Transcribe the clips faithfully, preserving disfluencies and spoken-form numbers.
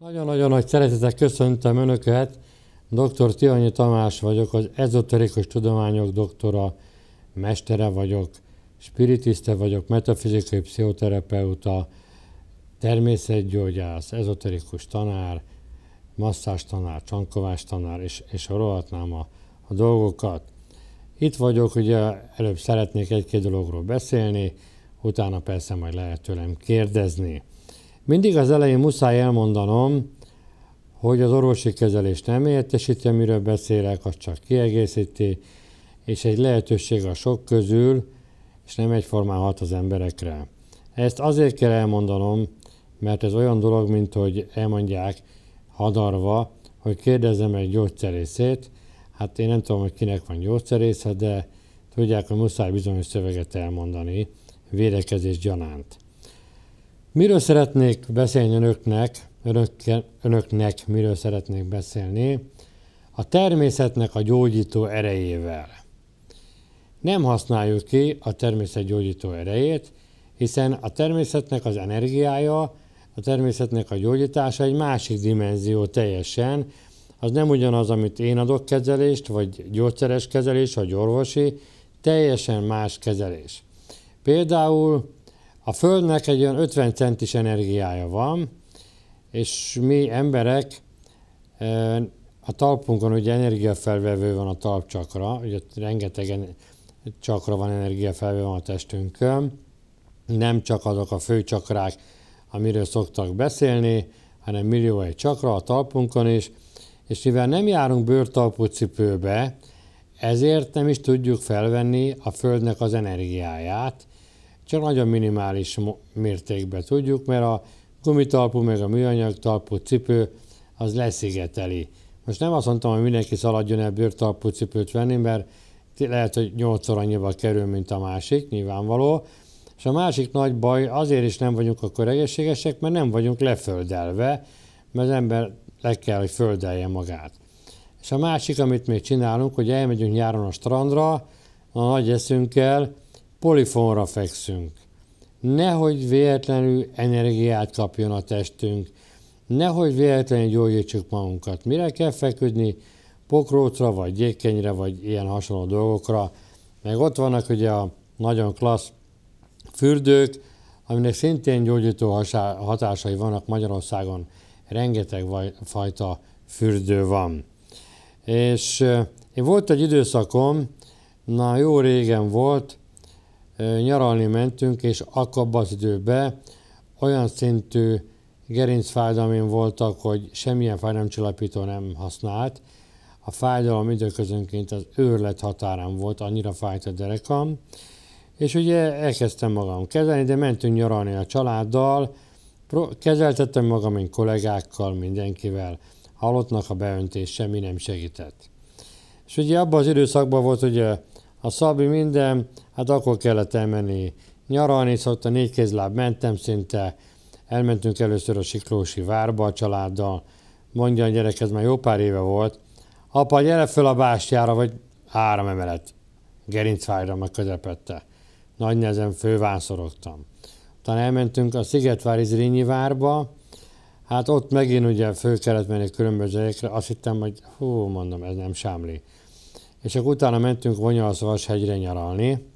Nagyon-nagyon nagy szeretettel köszöntöm Önöket, doktor Tihanyi Tamás vagyok, az ezoterikus tudományok doktora, mestere vagyok, spiritista vagyok, metafizikai pszichoterapeuta, természetgyógyász, ezoterikus tanár, masszás tanár, csankovás tanár, és, és sorolhatnám a, a dolgokat. Itt vagyok, ugye előbb szeretnék egy-két dologról beszélni, utána persze majd lehet tőlem kérdezni. Mindig az elején muszáj elmondanom, hogy az orvosi kezelés nem helyettesíti, amiről beszélek, az csak kiegészíti, és egy lehetőség a sok közül, és nem egyformán hat az emberekre. Ezt azért kell elmondanom, mert ez olyan dolog, mint hogy elmondják hadarva, hogy kérdezzem egy gyógyszerészét. Hát én nem tudom, hogy kinek van gyógyszerésze, de tudják, hogy muszáj bizonyos szöveget elmondani, védekezés gyanánt. Miről szeretnék beszélni önöknek, önökkel, önöknek miről szeretnék beszélni? A természetnek a gyógyító erejével. Nem használjuk ki a természet gyógyító erejét, hiszen a természetnek az energiája, a természetnek a gyógyítása egy másik dimenzió teljesen. Az nem ugyanaz, amit én adok kezelést, vagy gyógyszeres kezelés, vagy orvosi, teljesen más kezelés. Például a Földnek egy olyan ötven centis energiája van, és mi emberek, a talpunkon ugye energiafelvevő van a talpcsakra, ugye rengeteg csakra van, energiafelvevő van a testünkön, nem csak azok a fő csakrák, amiről szoktak beszélni, hanem millió egy csakra a talpunkon is, és mivel nem járunk bőrtalpú cipőbe, ezért nem is tudjuk felvenni a Földnek az energiáját, csak nagyon minimális mértékben tudjuk, mert a gumitalpú meg a műanyag talpú cipő az leszigeteli. Most nem azt mondtam, hogy mindenki szaladjon el bőrtalpú cipőt venni, mert lehet, hogy nyolcszor annyiba kerül, mint a másik, nyilvánvaló. És a másik nagy baj, azért is nem vagyunk akkor egészségesek, mert nem vagyunk leföldelve, mert az ember le kell, hogy földelje magát. És a másik, amit még csinálunk, hogy elmegyünk nyáron a strandra, a nagy eszünkkel, polifonra fekszünk. Nehogy véletlenül energiát kapjon a testünk, nehogy véletlenül gyógyítsuk magunkat. Mire kell feküdni? Pokrócra, vagy gyékenyre, vagy ilyen hasonló dolgokra. Meg ott vannak ugye a nagyon klassz fürdők, aminek szintén gyógyító hatásai vannak Magyarországon. Rengeteg fajta fürdő van. És én volt egy időszakom, na jó régen volt, nyaralni mentünk, és akkor az időben olyan szintű gerincfájdalmaim voltak, hogy semmilyen fájdalomcsillapító nem használt. A fájdalom időközönként az őrület határán volt, annyira fájt a derekam. És ugye elkezdtem magam kezelni, de mentünk nyaralni a családdal, kezeltettem magam, mint kollégákkal, mindenkivel. Halottnak a beöntés semmi nem segített. És ugye abban az időszakban volt ugye a szabi minden, hát akkor kellett elmenni nyaralni, szóval négy kézláb mentem szinte, elmentünk először a Siklósi várba a családdal, mondja a gyerek, ez már jó pár éve volt, apa, gyere föl a bástyára, vagy három emelet, gerincfájdalom a közepette. Nagy nehezen fővánszorogtam. Utána elmentünk a Szigetvári Zrínyi várba, hát ott megint ugye föl kellett menni különböző helyekre, azt hittem, hogy hú, mondom, ez nem sámli. És akkor utána mentünk Vonyalszavashegyre nyaralni,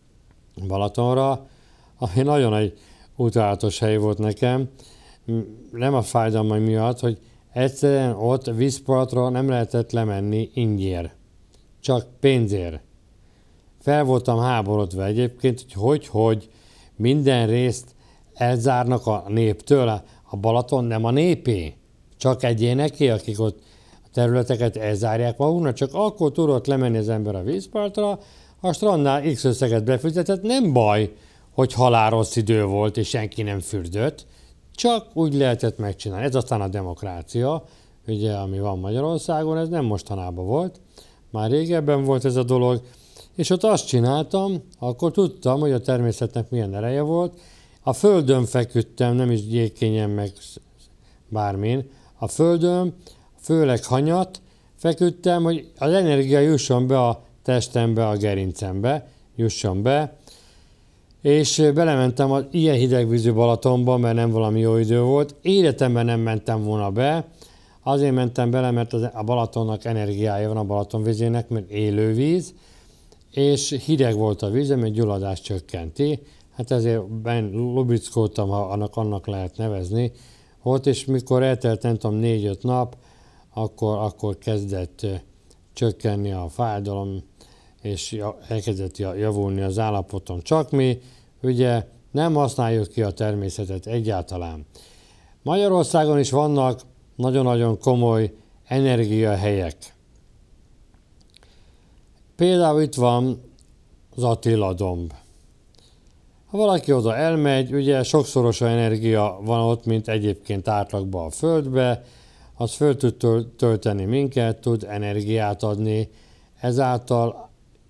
Balatonra, ami nagyon egy utálatos hely volt nekem. Nem a fájdalmai miatt, hogy egyszerűen ott vízpartra nem lehetett lemenni ingyér, csak pénzért. Fel voltam háborodva egyébként, hogy hogy, hogy minden részt elzárnak a néptől, a Balaton nem a népé, csak egyéneké, akik ott a területeket elzárják maguknak, csak akkor tudott lemenni az ember a vízpartra, a strandnál X összeget befizetett, nem baj, hogy halálrossz idő volt, és senki nem fürdött, csak úgy lehetett megcsinálni. Ez aztán a demokrácia, ugye, ami van Magyarországon, ez nem mostanában volt, már régebben volt ez a dolog, és ott azt csináltam, akkor tudtam, hogy a természetnek milyen ereje volt, a földön feküdtem, nem is gyékényen meg bármin, a földön, főleg hanyat, feküdtem, hogy az energia jusson be a testembe, a gerincembe, jusson be, és belementem az ilyen hidegvízű Balatonba, mert nem valami jó idő volt. Életemben nem mentem volna be, azért mentem bele, mert a Balatonnak energiája van, a Balaton vizének, mert élő víz, és hideg volt a víz, mert gyulladást csökkenti. Hát ezért ben lubickoltam, ha annak, annak lehet nevezni. Ott, és mikor eltelt, nem tudom, négy-öt nap, akkor, akkor kezdett csökkenni a fájdalom, és elkezdett javulni az állapotom. Csak mi ugye nem használjuk ki a természetet egyáltalán. Magyarországon is vannak nagyon-nagyon komoly energiahelyek. Például itt van az Attila domb. Ha valaki oda elmegy, ugye sokszoros energia van ott, mint egyébként átlagban a Földbe, az föl tud tölteni minket, tud energiát adni, ezáltal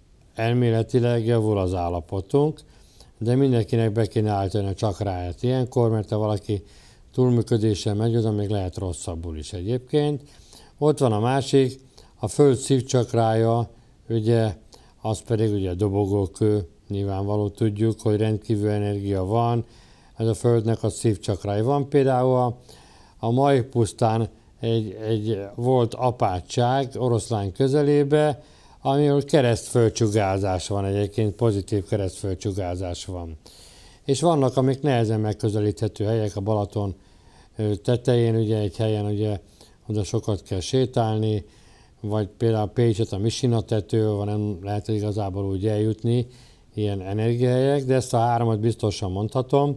elméletileg javul az állapotunk, de mindenkinek be kéne állítani a csakráját ilyenkor, mert ha valaki túlműködéssel megy, oda még lehet rosszabbul is egyébként. Ott van a másik, a Föld szívcsakrája, ugye, az pedig ugye dobogókő, nyilvánvaló tudjuk, hogy rendkívül energia van, ez a Földnek a szívcsakrája. Van például a, a Majk pusztán egy, egy volt apátság Oroszlán közelébe, amiről keresztföldsugárzás van egyébként, pozitív keresztföldsugárzás van. És vannak, amik nehezen megközelíthető helyek a Balaton tetején, ugye egy helyen, ugye oda sokat kell sétálni, vagy például Pécset a Misina tető, van, nem lehet igazából úgy eljutni, ilyen energiahelyek, de ezt a háromat biztosan mondhatom.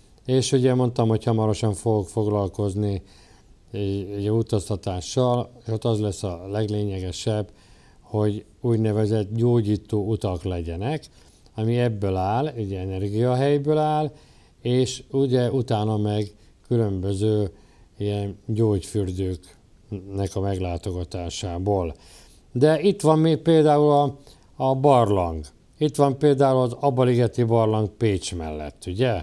És ugye mondtam, hogy hamarosan fogok foglalkozni egy, egy utaztatással, és ott az lesz a leglényegesebb, hogy úgynevezett gyógyító utak legyenek, ami ebből áll, egy energiahelyből áll, és ugye utána meg különböző ilyen gyógyfürdőknek a meglátogatásából. De itt van még például a, a barlang. Itt van például az Abba-ligeti barlang Pécs mellett, ugye?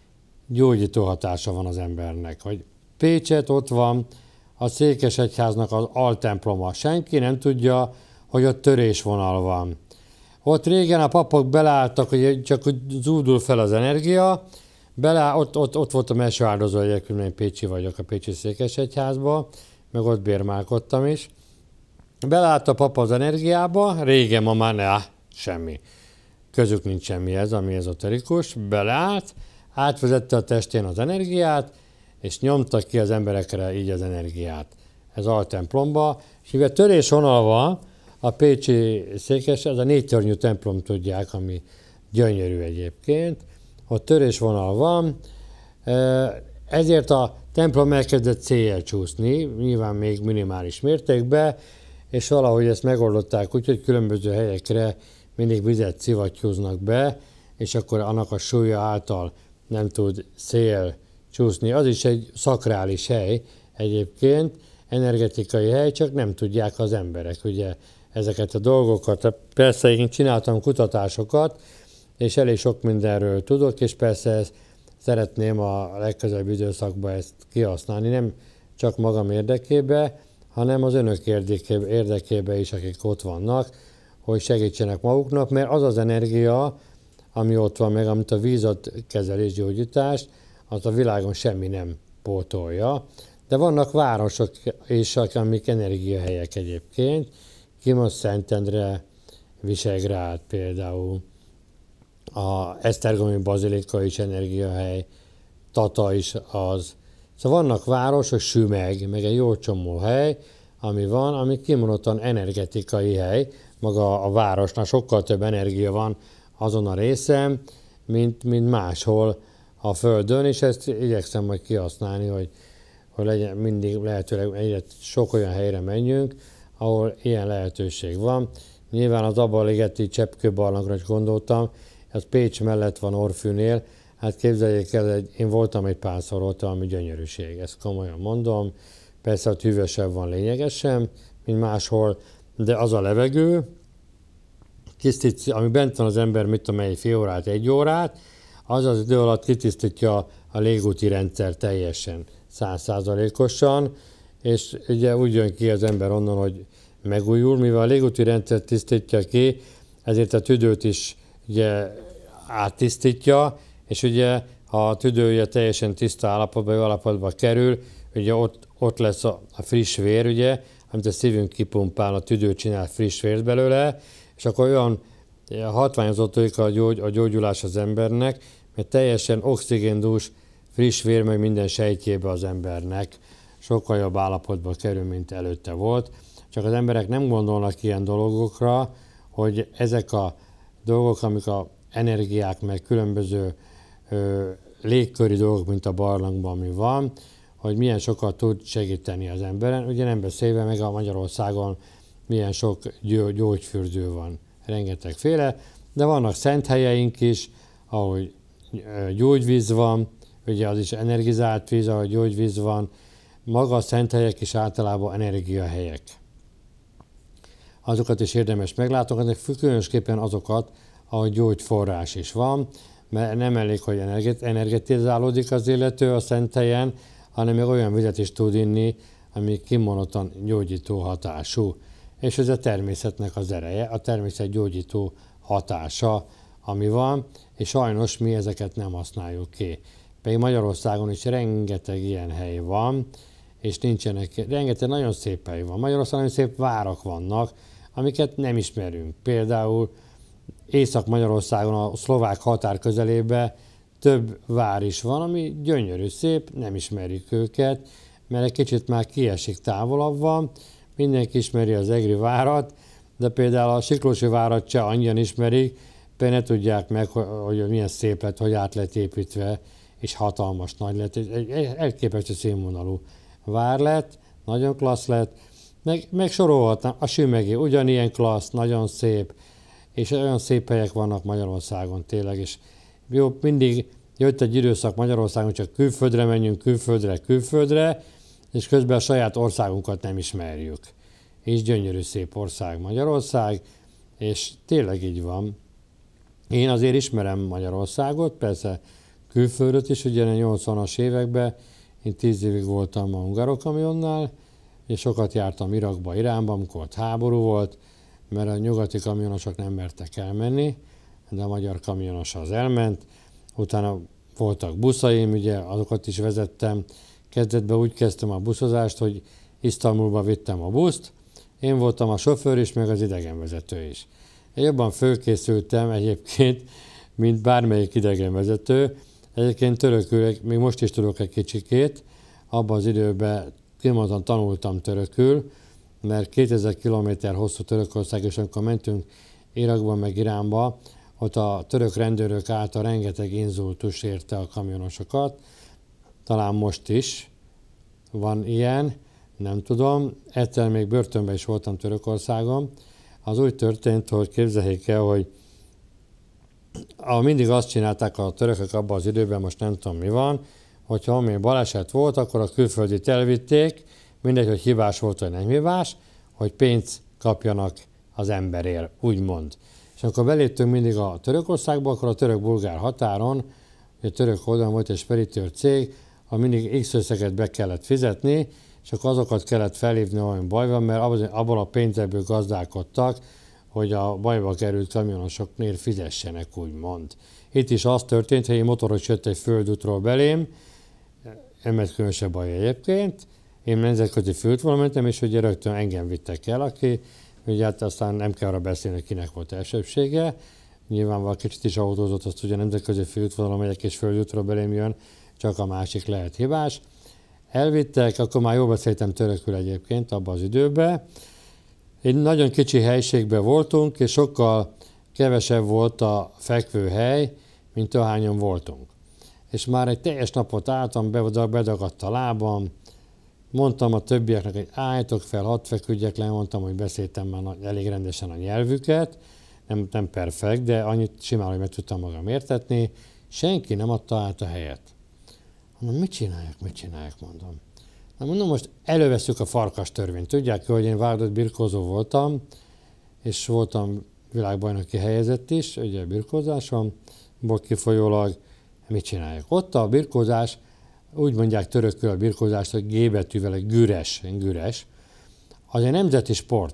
Gyógyító hatása van az embernek. Hogy Pécset ott van a Székesegyháznak az altemploma. Senki nem tudja, hogy ott törésvonal van. Ott régen a papok beleálltak, hogy csak úgy zúdul fel az energia, bele, ott, ott, ott volt a meseáldozó, egyébként én pécsi vagyok a Pécsi Székesegyházban, meg ott bérmálkodtam is. Beleállt a papa az energiába, régen, ma már ne, semmi. Közük nincs semmihez, ami ezoterikus, beleállt, átvezette a testén az energiát, és nyomta ki az emberekre így az energiát. Ez altemplomba, és mivel törésvonal van, a pécsi székes, ez a négy tornyú templom tudják, ami gyönyörű egyébként, ott törésvonal van, ezért a templom elkezdett széjjel csúszni, nyilván még minimális mértékben, és valahogy ezt megoldották úgy, hogy különböző helyekre mindig vizet szivattyúznak be, és akkor annak a súlya által nem tud szél csúszni. Az is egy szakrális hely egyébként, energetikai hely, csak nem tudják az emberek ugye ezeket a dolgokat. Persze én csináltam kutatásokat, és elég sok mindenről tudok, és persze ezt szeretném a legközelebb időszakban ezt kihasználni, nem csak magam érdekébe, hanem az önök érdekébe, érdekébe is, akik ott vannak, hogy segítsenek maguknak, mert az az energia, ami ott van meg, amit a vízatkezelés gyógyítás, az a világon semmi nem pótolja. De vannak városok is, amik energiahelyek egyébként, Kimos, Szentendre, Visegrád például, a Esztergomi Bazilika is energiahely, Tata is az. Szóval vannak városok, Sümeg, meg egy jó csomó hely, ami van, ami kimondottan energetikai hely, maga a városnál sokkal több energia van azon a részen, mint, mint máshol a Földön, és ezt igyekszem majd kihasználni, hogy, hogy legyen mindig lehetőleg egyre sok olyan helyre menjünk, ahol ilyen lehetőség van. Nyilván az Abba-ligeti cseppkőbarlangra is gondoltam, ez Pécs mellett van Orfűnél, hát képzeljék el, én voltam egy párszor ott, ami gyönyörűség, ezt komolyan mondom. Persze ott hűvösebb van lényegesen, mint máshol, de az a levegő, tisztít, ami bent van az ember, mit tudom, egy fél órát, egy órát, az az idő alatt kitisztítja a légúti rendszer teljesen, száz százalékosan, és ugye úgy jön ki az ember onnan, hogy megújul, mivel a légúti rendszer tisztítja ki, ezért a tüdőt is ugye áttisztítja, és ugye ha a tüdő ugye teljesen tiszta állapotba, jó állapotba kerül, ugye ott, ott lesz a, a friss vér, ugye, amit a szívünk kipumpál, a tüdő csinál friss vért belőle, és akkor olyan hatványozottuk a, gyógy, a gyógyulás az embernek, mert teljesen oxigéndús, friss vér meg minden sejtjébe az embernek sokkal jobb állapotba kerül, mint előtte volt. Csak az emberek nem gondolnak ilyen dolgokra, hogy ezek a dolgok, amik a energiák, meg különböző ö, légköri dolgok, mint a barlangban, ami van, hogy milyen sokat tud segíteni az emberen. Ugye nem beszélve meg a Magyarországon milyen sok gyógyfürdő van, rengetegféle, de vannak szent helyeink is, ahol gyógyvíz van, ugye az is energizált víz, ahol gyógyvíz van, maga a szent helyek is általában energiahelyek. Azokat is érdemes meglátogatni, különösképpen azokat, ahol gyógyforrás is van, mert nem elég, hogy energetizálódik az illető a szent helyen, hanem még olyan vizet is tud inni, ami kimondottan gyógyító hatású. És ez a természetnek az ereje, a természet gyógyító hatása, ami van, és sajnos mi ezeket nem használjuk ki. Pedig Magyarországon is rengeteg ilyen hely van, és nincsenek, rengeteg nagyon szép hely van. Magyarországon szép várak vannak, amiket nem ismerünk. Például Észak-Magyarországon, a szlovák határ közelében több vár is van, ami gyönyörű, szép, nem ismerjük őket, mert egy kicsit már kiesik, távolabb van. Mindenki ismeri az egri várat, de például a Siklósi várat se annyian ismerik, például ne tudják meg, hogy milyen szép lett, hogy át lett építve, és hatalmas nagy lett. Egy elképesztő színvonalú vár lett, nagyon klassz lett, meg, meg sorolhatnám, a Sümegi ugyanilyen klassz, nagyon szép, és olyan szép helyek vannak Magyarországon tényleg, és jó, mindig jött egy időszak Magyarországon, csak külföldre menjünk, külföldre, külföldre, és közben a saját országunkat nem ismerjük. És gyönyörű szép ország Magyarország, és tényleg így van. Én azért ismerem Magyarországot, persze külföldöt is, ugye a nyolcvanas években, én tíz évig voltam a hungarokamionnál, és sokat jártam Irakba, Iránba, amikor ott háború volt, mert a nyugati kamionosok nem mertek elmenni, de a magyar kamionos az elment. Utána voltak buszaim, ugye, azokat is vezettem. Kezdetben úgy kezdtem a buszozást, hogy Isztambulba vittem a buszt. Én voltam a sofőr is, meg az idegenvezető is. Én jobban fölkészültem egyébként, mint bármelyik idegenvezető. Egyébként törökül, még most is tudok egy kicsikét. Abban az időben kimondottan tanultam törökül, mert kétezer kilométer hosszú Törökország, és amikor mentünk Irakba meg Iránba, ott a török rendőrök által rengeteg inzultus érte a kamionosokat. Talán most is van ilyen, nem tudom. Egyszer még börtönben is voltam Törökországon. Az úgy történt, hogy képzeljék el, hogy mindig azt csinálták a törökök abban az időben, most nem tudom mi van, hogyha valami baleset volt, akkor a külföldit elvitték, mindegy, hogy hibás volt, vagy nem hibás, hogy pénzt kapjanak az emberért, úgymond. És amikor beléptünk mindig a Törökországba, akkor a török-bulgár határon, a török oldalon volt egy speditőr cég, ahol mindig X összeget be kellett fizetni, és akkor azokat kellett felhívni, olyan baj van, mert abból a pénzekből gazdálkodtak, hogy a bajba került kamionosoknél fizessenek, úgymond. Itt is az történt, hogy egy motoros jött egy földútról belém, nem ez különösebb baj egyébként, én nemzetközi főútvonalon mentem, és ugye rögtön engem vittek el, aki ugye hát aztán nem kell arra beszélni, hogy kinek volt elsőbsége. Nyilvánvalóan kicsit is autózott, azt ugye nemzetközi főútvonalon megyek, és földútról belém jön, csak a másik lehet hibás. Elvittek, akkor már jól beszéltem törökül egyébként abban az időben. Egy nagyon kicsi helységben voltunk, és sokkal kevesebb volt a fekvőhely, mint ahányan voltunk. És már egy teljes napot álltam, bedagadt a lábam, mondtam a többieknek, hogy álljatok fel, hadd feküdjek le, mondtam, hogy beszéltem már elég rendesen a nyelvüket, nem, nem perfekt, de annyit simán, hogy meg tudtam magam értetni. Senki nem adta át a helyet. Mondom, mit csinálják, mit csinálják, mondom. Na mondom, most elővesszük a farkas törvényt. Tudják, hogy én várdott birkózó voltam, és voltam világbajnoki helyezett is, ugye a birkózásomból kifolyólag. Mit csinálják? Ott a birkózás, úgy mondják törökül a birkózást, hogy G betűvel, egy güres, güres. Az egy nemzeti sport.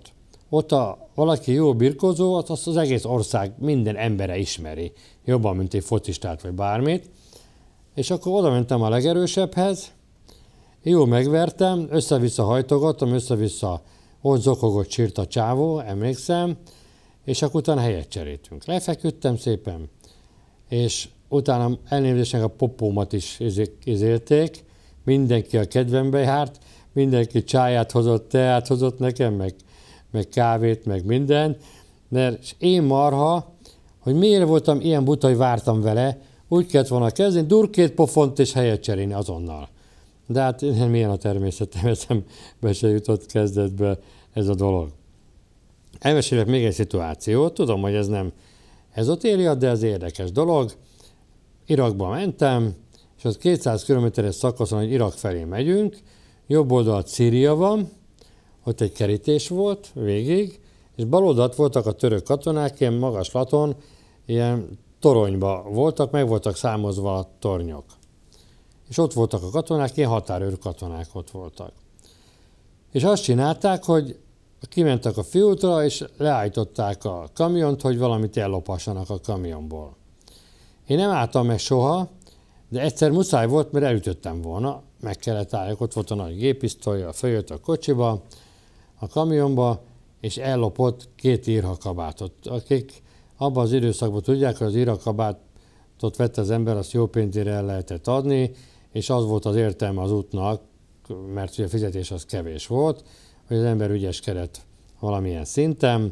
ott a, valaki jó birkózó, azt az egész ország minden embere ismeri, jobban, mint egy focistát vagy bármit. És akkor oda mentem a legerősebbhez, jó megvertem, össze-vissza hajtogattam, össze-vissza ott zokogott, sírt a csávó, emlékszem, és akkor utána helyet cseréltünk. Lefeküdtem szépen, és utána elnézésnek a popómat is izélték, mindenki a kedvembe járt, mindenki csáját hozott, teát hozott nekem, meg, meg kávét, meg minden, mert én marha, hogy miért voltam ilyen buta, hogy vártam vele, úgy kellett volna kezdeni, durkét pofont és helyet cserélni azonnal. De hát milyen a természetem, eszembe se jutott kezdetbe ez a dolog. Elmesélek még egy szituációt, tudom, hogy ez nem ezotéria, de ez érdekes dolog. Irakba mentem, és az kétszáz kilométeres szakaszon, hogy Irak felé megyünk, jobb oldalt Szíria van, ott egy kerítés volt végig, és bal oldalt voltak a török katonák, ilyen magaslaton, ilyen toronyba voltak, meg voltak számozva a tornyok. És ott voltak a katonák, ilyen határőr katonák ott voltak. És azt csinálták, hogy kimentek a főútra, és leállították a kamiont, hogy valamit ellopassanak a kamionból. Én nem álltam meg soha, de egyszer muszáj volt, mert elütöttem volna, meg kellett álljak, ott volt a nagy géppisztolya, följött a kocsiba, a kamionba, és ellopott két írhakabátot. Akik abban az időszakban tudják, hogy az írhakabátot vett az ember, azt jó pénzére el lehetett adni, és az volt az értelme az útnak, mert ugye a fizetés az kevés volt, hogy az ember ügyeskedett valamilyen szinten,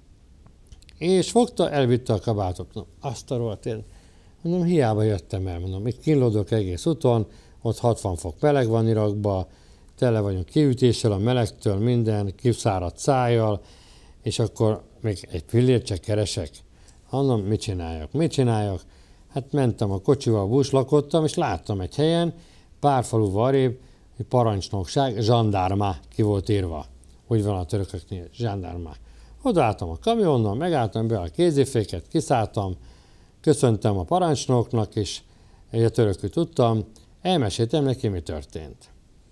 és fogta, elvitte a kabátot. Mondom, azt a rohadt én, mondom, hiába jöttem el, mondom, itt kínlódok egész úton, ott hatvan fok meleg van Irakba, tele vagyunk kiütéssel, a melegtől, minden, kiszáradt szájjal, és akkor még egy pillért csak keresek. Mondom, mit csináljak, mit csináljak? Hát mentem a kocsival, buslakodtam, és láttam egy helyen, pár faluval arrébb, hogy parancsnokság, zsandármá ki volt írva. Úgy van a törököknél, zsandármá. Odaálltam a kamionnal, megálltam be a kéziféket, kiszálltam, köszöntem a parancsnoknak, és egy a törökül tudtam, elmeséltem neki, mi történt.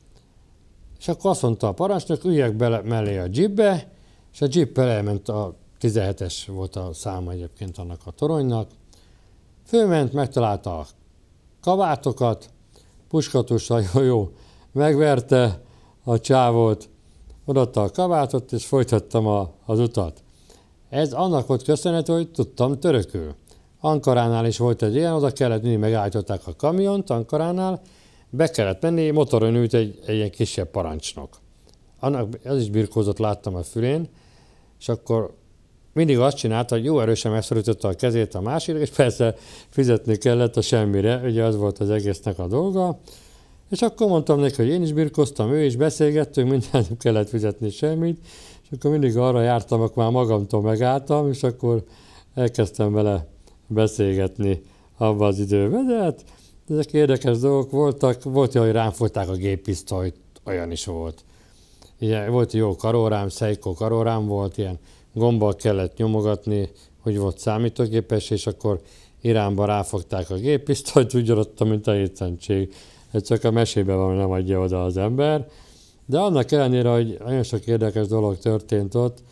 És akkor azt mondta a parancsnok, üljek bele mellé a jeepbe, és a jeeppel elment a tizenhetes volt a száma egyébként annak a toronynak. Fölment, megtalálta a kabátokat, puskatussal jó, jó, megverte a csávót, odaadta a kabátot, és folytattam a, az utat. Ez annak volt köszönhető, hogy tudtam törökül. Ankaránál is volt egy ilyen, oda kellett mindig megállították a kamiont Ankaránál, be kellett menni, motoron ült egy, egy ilyen kisebb parancsnok. Annak, az is birkózott, láttam a fülén, és akkor mindig azt csinálta, hogy jó erősen megszorította a kezét a másikra, és persze fizetni kellett a semmire, ugye az volt az egésznek a dolga. És akkor mondtam neki, hogy én is birkoztam, ő is beszélgettünk, minden nem kellett fizetni semmit, és akkor mindig arra jártam, akkor már magamtól megálltam, és akkor elkezdtem vele beszélgetni abban az időben, de hát ezek érdekes dolgok voltak, volt olyan, hogy rám fogták a géppisztolyt, olyan is volt. Ilyen, volt jó karórám, Seiko karórám volt, ilyen gombbal kellett nyomogatni, hogy volt számítógépes, és akkor Iránba ráfogták a géppisztolyt, úgy adottam, mint a hétszentség. Ez csak a mesében van, nem adja oda az ember. De annak ellenére, hogy nagyon sok érdekes dolog történt ott,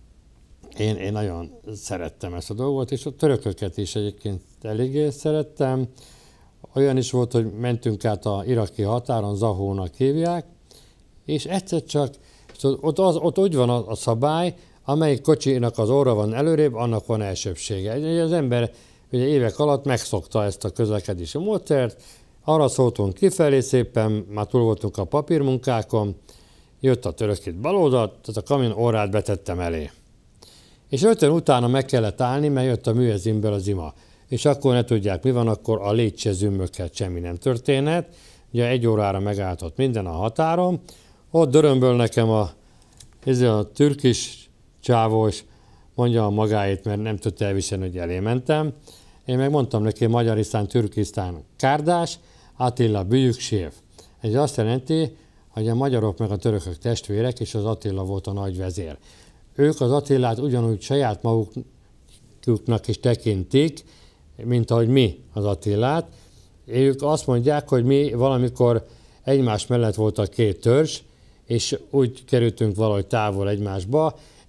én, én nagyon szerettem ezt a dolgot, és a törököket is egyébként eléggé szerettem. Olyan is volt, hogy mentünk át a iraki határon, Zahónak hívják, és egyszer csak, ott, az, ott úgy van a, a szabály, amelyik kocsinak az orra van előrébb, annak van elsőbsége. Ugye az ember ugye évek alatt megszokta ezt a közlekedési módszert, arra szóltunk kifelé szépen, már túl voltunk a papírmunkákon, jött a török itt bal oldalt, tehát a kamion orrát betettem elé. És rögtön utána meg kellett állni, mert jött a műezimből az ima. És akkor ne tudják, mi van, akkor a létse zümmöghet, semmi nem történhet. Ugye egy órára megálltott minden a határon. Ott dörömböl nekem a, ez a türkis csávó, és mondja a magáit, mert nem tudta elviselni, hogy elé mentem. Én meg mondtam neki, Magyarisztán, Türkisztán, Kárdás, Attila, Büyüksév. Ez azt jelenti, hogy a magyarok meg a törökök testvérek, és az Attila volt a nagy vezér. Ők az Attilát ugyanúgy saját maguknak is tekintik, mint ahogy mi az Attilát. Ők azt mondják, hogy mi valamikor egymás mellett voltak két törzs, és úgy kerültünk valahogy távol egymásba.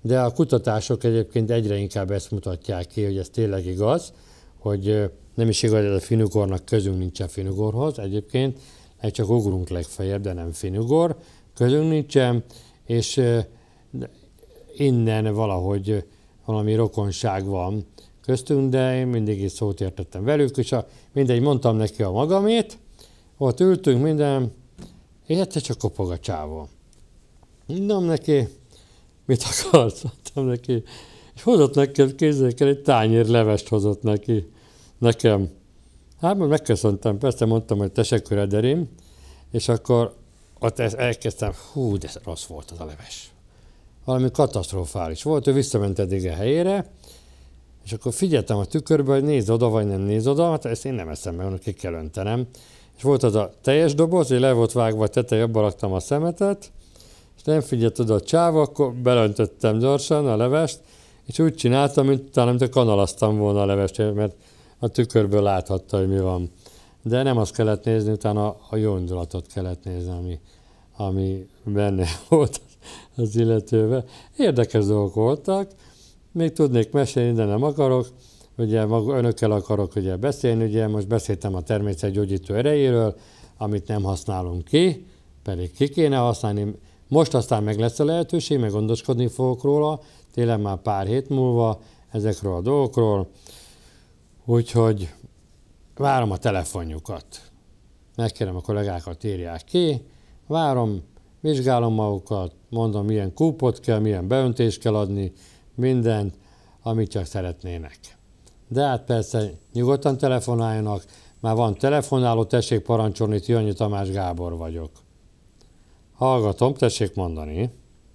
de a kutatások egyébként egyre inkább ezt mutatják ki, hogy ez tényleg igaz, hogy nem is igaz, hogy a finugornak közünk nincsen finugorhoz egyébként, egy csak ugrunk legfeljebb, de nem finugor, közünk nincsen, és innen valahogy valami rokonság van köztünk, de én mindig is szót értettem velük, és a, mindegy, mondtam neki a magamét, ott ültünk minden, és egyszer csak kopog a csávó. Mondom neki, mit akarsz? Mondtam neki, és hozott nekem, képzeljék el, egy tányér levest hozott neki, nekem. Hát most megköszöntem, persze mondtam, hogy tesekkör ederim, és akkor ott elkezdtem, hú, de rossz volt az a leves. Valami katasztrofális volt, ő visszament eddig a helyére, és akkor figyeltem a tükörbe, hogy nézz oda, vagy nem nézz oda, hát ezt én nem eszem meg, ki kell öntenem. És volt az a teljes doboz, hogy le volt vágva a teteje, abba raktam a szemetet, és nem figyelt oda a csáva, akkor belöntöttem gyorsan a levest, és úgy csináltam, mint talán mint a kanalaztam volna a levest, mert a tükörből láthatta, hogy mi van. De nem azt kellett nézni, utána a jó indulatot kellett nézni, ami, ami benne volt az illetőben. Érdekes dolgok voltak, még tudnék mesélni, de nem akarok. Ugye önökkel akarok ugye beszélni, ugye most beszéltem a természetgyógyító erejéről, amit nem használunk ki, pedig ki kéne használni. Most aztán meg lesz a lehetőség, meg gondoskodni fogok róla, tényleg már pár hét múlva ezekről a dolgokról. Úgyhogy várom a telefonjukat. Megkérem a kollégákat, írják ki, várom, vizsgálom magukat, mondom, milyen kúpot kell, milyen beöntést kell adni, mindent, amit csak szeretnének. De hát persze nyugodtan telefonáljanak, már van telefonáló, tessék parancsolni, Tihanyi Tamás Gábor vagyok. Hallgatom, tessék mondani.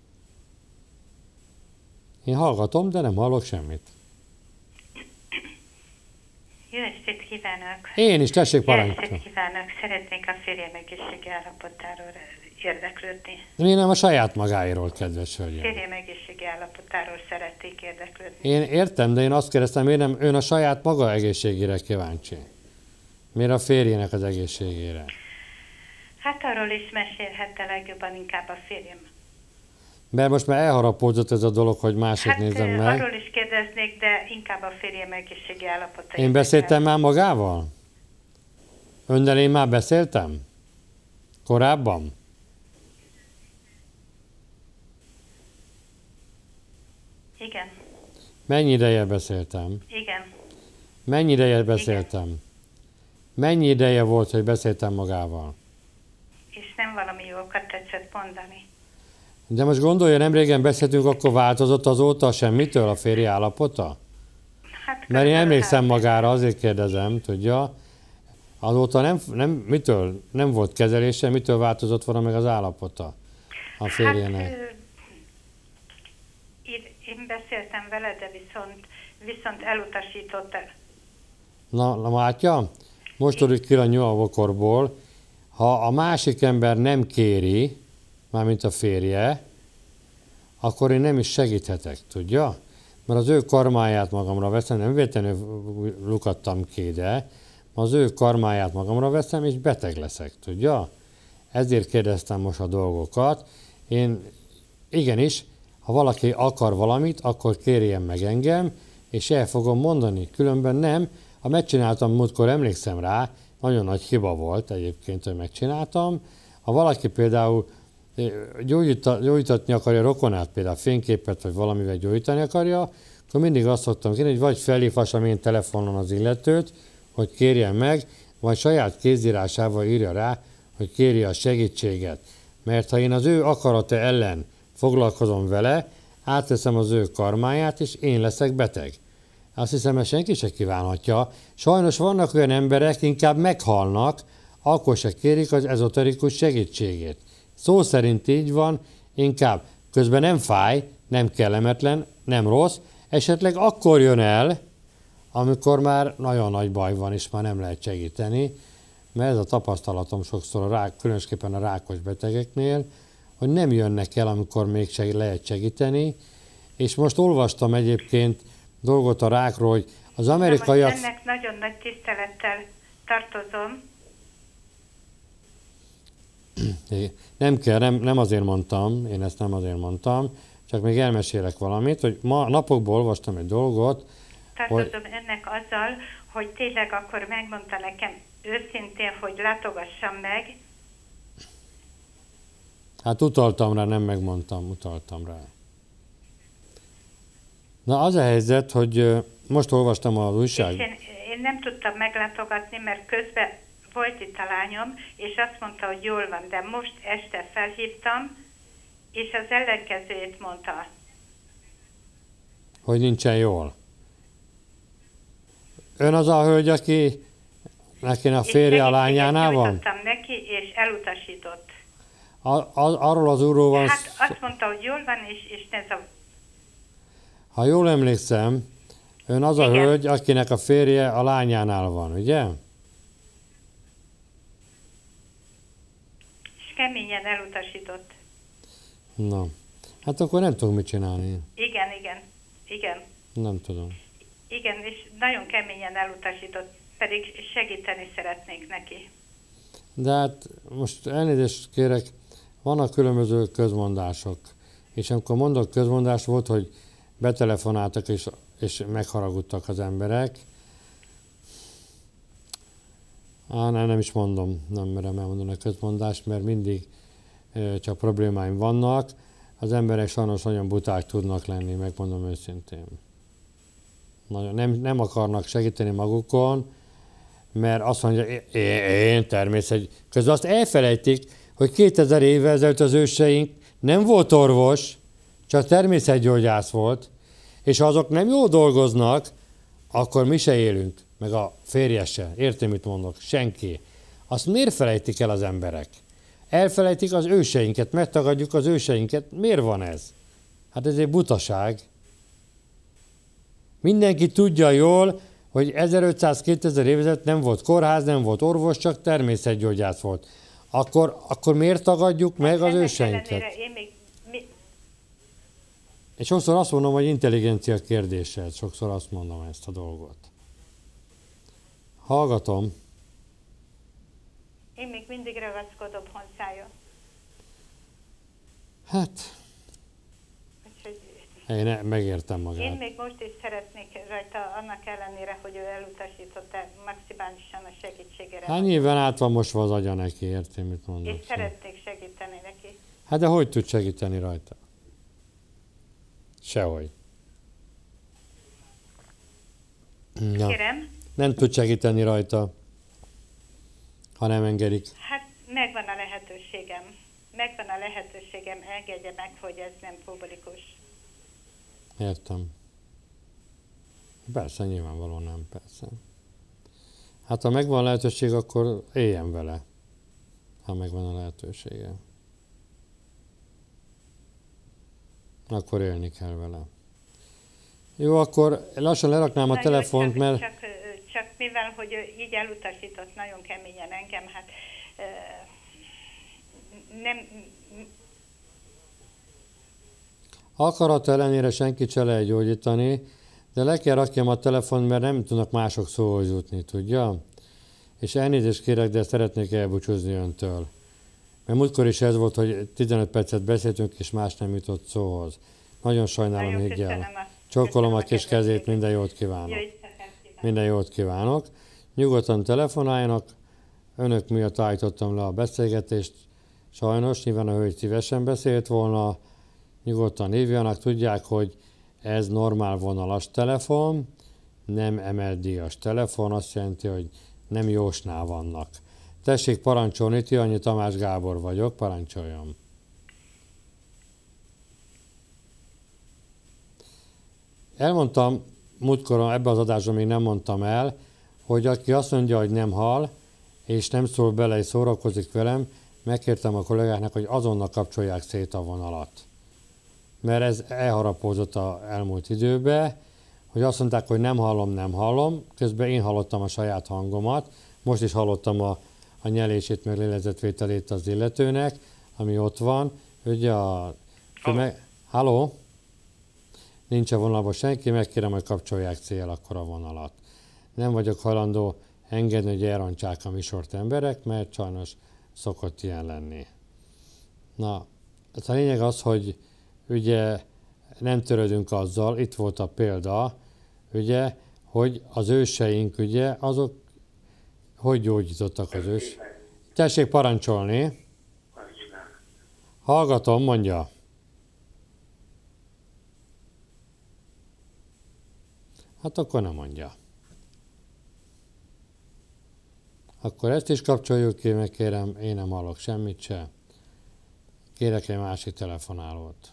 Én hallgatom, de nem hallok semmit. Jó estét kívánok! Én is, tessék parancsolni. Jó estét kívánok! Szeretnék a férjem egészségi állapotáról érdeklődni. Én nem a saját magáiról, kedves hölgyem. Férjem egészségi állapotáról szeretnék érdeklődni. Én értem, de én azt kérdeztem, miért nem ön a saját maga egészségére kíváncsi? Miért a férjének az egészségére? Hát arról is mesélhet, de legjobban inkább a férjem. Mert most már elharapódzott ez a dolog, hogy másik hát, nézem meg. arról is kérdeznék, de inkább a férjem egészségi állapota. Én beszéltem már magával? Önnel én már beszéltem? Korábban? Igen. Mennyi ideje beszéltem? Igen. Mennyi ideje beszéltem? Igen. Mennyi ideje volt, hogy beszéltem magával? És nem valami jókat tetszett mondani. De most gondolja, nem régen beszéltünk, akkor változott azóta semmitől a férj állapota? Hát, Mert én emlékszem magára, azért kérdezem, tudja. Azóta nem, nem, mitől, nem volt kezelése, mitől változott volna meg az állapota a férjének? Hát, én beszéltem vele, de viszont, viszont elutasította. Na, na látja? Most tudjuk ki a nyugalvakorból. Ha a másik ember nem kéri, mármint a férje, akkor én nem is segíthetek, tudja? Mert az ő karmáját magamra veszem, nem véletlenül lukadtam ki ide, az ő karmáját magamra veszem, és beteg leszek, tudja? Ezért kérdeztem most a dolgokat. Én igenis, ha valaki akar valamit, akkor kérjen meg engem, és el fogom mondani. Különben nem. Ha megcsináltam múltkor, emlékszem rá, nagyon nagy hiba volt egyébként, hogy megcsináltam. Ha valaki például gyógyítatni akarja rokonát, például fényképet, vagy valamivel gyógyítani akarja, akkor mindig azt szoktam kérni, hogy vagy felhívhassam én telefonon az illetőt, hogy kérjen meg, vagy saját kézírásával írja rá, hogy kéri a segítséget. Mert ha én az ő akarata ellen foglalkozom vele, átveszem az ő karmáját, és én leszek beteg. Azt hiszem, hogy senki se kívánhatja. Sajnos vannak olyan emberek, inkább meghalnak, akkor se kérik az ezoterikus segítségét. Szó szerint így van, inkább közben nem fáj, nem kellemetlen, nem rossz, esetleg akkor jön el, amikor már nagyon nagy baj van, és már nem lehet segíteni, mert ez a tapasztalatom sokszor, a rák, különösképpen a rákos betegeknél, hogy nem jönnek el, amikor még seg- lehet segíteni, és most olvastam egyébként dolgot a rákról, hogy az amerikaiak... Most ennek nagyon nagy tisztelettel tartozom. Nem kell, nem, nem azért mondtam, én ezt nem azért mondtam, csak még elmesélek valamit, hogy ma napokban olvastam egy dolgot. Tartozom hogy... ennek azzal, hogy tényleg akkor megmondta nekem őszintén, hogy látogassam meg. Hát utaltam rá, nem megmondtam, utaltam rá. Na az a helyzet, hogy most olvastam az újság. Én, én nem tudtam meglátogatni, mert közben volt itt a lányom, és azt mondta, hogy jól van, de most este felhívtam, és az ellenkezőjét mondta. Hogy nincsen jól. Ön az a hölgy, aki neki a férje a lányánál van? És neki, és elutasított. A, a, arról az úrról van... Hát azt mondta, hogy jól van, és, és ne zav... Ha jól emlékszem, ön az a Igen. hölgy, akinek a férje a lányánál van, ugye? És keményen elutasított. Na, hát akkor nem tudok mit csinálni. Igen, igen, igen. Nem tudom. Igen, és nagyon keményen elutasított, pedig segíteni szeretnék neki. De hát most elnézést kérek, vannak különböző közmondások. És amikor mondok közmondás, volt, hogy betelefonáltak és, és megharagudtak az emberek. Á, nem, nem is mondom, nem merem elmondani a közmondást, mert mindig e, csak problémáim vannak. Az emberek sajnos nagyon buták tudnak lenni, megmondom őszintén. Nagyon, nem, nem akarnak segíteni magukon, mert azt mondja, én természet. Közben azt elfelejtik, hogy kétezer évvel ezelőtt az őseink nem volt orvos, csak természetgyógyász volt, és ha azok nem jól dolgoznak, akkor mi se élünk, meg a férje se. Értem, mit mondok? Senki. Azt miért felejtik el az emberek? Elfelejtik az őseinket, megtagadjuk az őseinket. Miért van ez? Hát ez egy butaság. Mindenki tudja jól, hogy ezerötszáz-kétezer év ezelőtt nem volt kórház, nem volt orvos, csak természetgyógyász volt. Akkor, akkor miért tagadjuk meg az őseinket? Én még, mi... És sokszor azt mondom, hogy intelligencia kérdése, sokszor azt mondom ezt a dolgot. Hallgatom. Én még mindig ragaszkodom hozzája. Hát... Én megértem magát. Én még most is szeretnék rajta, annak ellenére, hogy ő elutasította maximálisan a segítségére. Hát nyilván át van mosva az agya neki, értem, mit mondok. És szeretnék segíteni neki. Hát de hogy tud segíteni rajta? Sehogy. Ja. Kérem? Nem tud segíteni rajta, ha nem engedik. Hát megvan a lehetőségem. Megvan a lehetőségem, engedje meg, hogy ez nem publikus. Értem. Persze, nyilvánvalóan nem, persze. Hát ha megvan lehetőség, akkor éljen vele, ha megvan a lehetősége. Akkor élni kell vele. Jó, akkor lassan leraknám a Na telefont, jó, csak, mert... Csak, csak mivel, hogy így elutasított nagyon keményen engem, hát nem... Akarat ellenére senkit se lehet gyógyítani, de le kell rakjam a telefon, mert nem tudnak mások szóhoz jutni, tudja? És elnézést kérek, de szeretnék elbúcsúzni öntől. Mert múltkor is ez volt, hogy tizenöt percet beszéltünk, és más nem jutott szóhoz. Nagyon sajnálom, higgyel. Csókolom a kis kezét, minden jót kívánok. Minden jót kívánok. Nyugodtan telefonáljanak. Önök miatt állítottam le a beszélgetést. Sajnos, nyilván a hölgy szívesen beszélt volna. Nyugodtan hívjanak, tudják, hogy ez normál vonalas telefon, nem emelt díjas telefon, azt jelenti, hogy nem jósnál vannak. Tessék parancsolni, Tihanyi Tamás Gábor vagyok, parancsoljon. Elmondtam, múltkor ebben az adásban még nem mondtam el, hogy aki azt mondja, hogy nem hal, és nem szól bele és szórakozik velem, megkértem a kollégáknak, hogy azonnal kapcsolják szét a vonalat. Mert ez elharapózott az elmúlt időben, hogy azt mondták, hogy nem hallom, nem hallom, közben én hallottam a saját hangomat, most is hallottam a, a nyelését, meg lélegzetvételét az illetőnek, ami ott van. Ugye a... Meg... Halló? Nincs a vonalban senki, megkérem, hogy kapcsolják szél akkor a vonalat. Nem vagyok hajlandó engedni, hogy elrontsák a műsort emberek, mert sajnos szokott ilyen lenni. Na, a lényeg az, hogy ugye nem törődünk azzal, itt volt a példa, ugye, hogy az őseink, ugye, azok hogy gyógyítottak az ős. Tessék parancsolni. Hallgatom, mondja. Hát akkor nem mondja. Akkor ezt is kapcsoljuk ki, meg kérem, én nem hallok semmit se. Kérek egy másik telefonálót.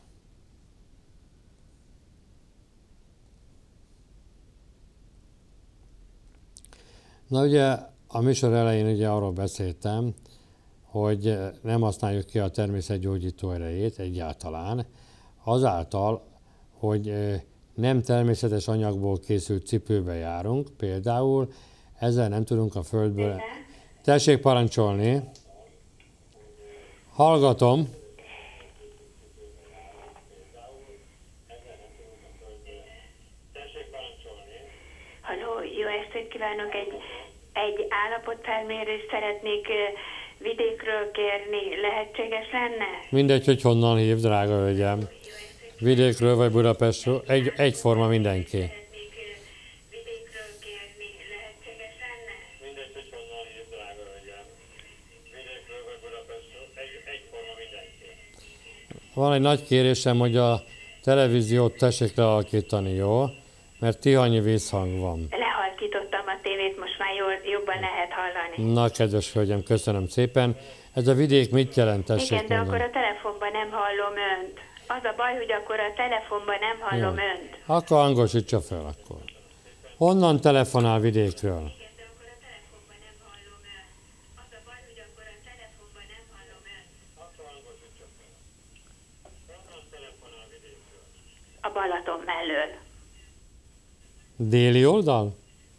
Na ugye a műsor elején ugye arról beszéltem, hogy nem használjuk ki a természetgyógyító erejét egyáltalán, azáltal, hogy nem természetes anyagból készült cipőbe járunk, például ezzel nem tudunk a földből... Tessék parancsolni. Hallgatom. Halló, jó estét kívánok! Egy, egy állapotfelmérést szeretnék vidékről kérni. Lehetséges lenne? Mindegy, hogy honnan hív, drága hölgyem. Vidékről vagy Budapestről, egy, egyforma mindenki. Van egy nagy kérésem, hogy a televíziót tessék lehalkítani, jó? Mert tihanyi vészhang van. Lehalkítottam a tévét, most már jól, jobban lehet hallani. Na, kedves hölgyem, köszönöm szépen. Ez a vidék mit jelent, tessék Igen, de mondani? akkor a telefonban nem hallom önt. Az a baj, hogy akkor a telefonban nem hallom Jó. önt. Akkor hangosítsa fel akkor. Honnan telefonál vidékről? A Balaton mellől. Déli oldal?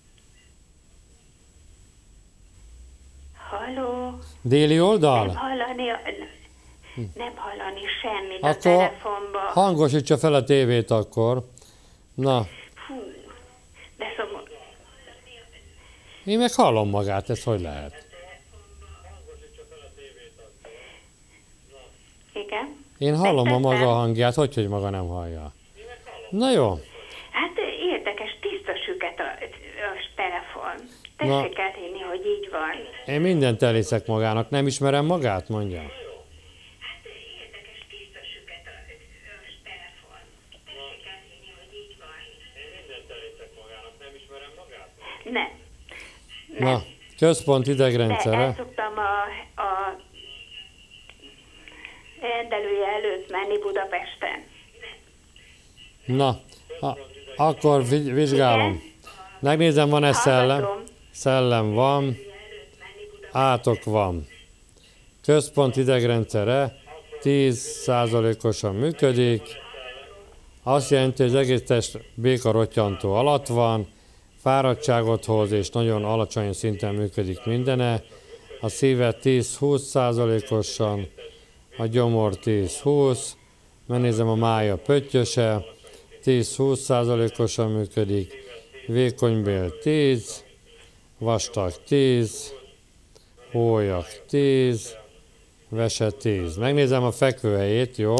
Halló? Déli oldal? Nem hallani, a- nem hallani semmit a Akkor telefonba. hangosítsa fel a tévét akkor. Na, Fú, de szomorú. én meg hallom magát, ez hogy lehet? Igen? Én hallom a maga Megtettem. hangját, hogy, hogy maga nem hallja. Na jó, Hát érdekes, tiszta süket a, a telefon. Na. Tessék elhinni, hogy így van. én mindent elhiszek magának, nem ismerem magát, mondja. Hát érdekes, tiszta süket a, a telefon. Tessék elhinni, hogy így van. Én mindent elhiszek magának, nem ismerem magát? Nem. Na, központ De idegrendszere. el szoktam a, a rendelője előtt menni Budapesten. Na, a, akkor vi- vizsgálom. Megnézem, van-e szellem? Hallgatom. Szellem van, átok van. Központ idegrendszere tíz százalékosan működik. Azt jelenti, hogy az egész test békarottyantó alatt van, fáradtságot hoz, és nagyon alacsony szinten működik mindene. A szíve tíz-húsz százalékosan, a gyomor tíz-húsz, megnézem a mája pöttyöse, tíz-húsz százalékosan működik, vékonybél tíz, vastag tíz, hólyak tíz, vese tíz. Megnézem a fekvőhelyét, jó?